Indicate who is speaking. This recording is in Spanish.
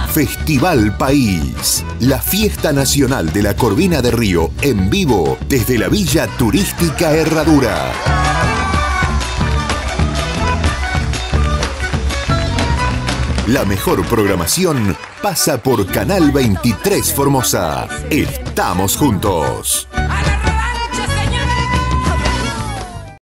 Speaker 1: Festival País, la fiesta nacional de la Corvina de Río en vivo desde la Villa Turística Herradura. La mejor programación pasa por Canal 23 Formosa. Estamos juntos.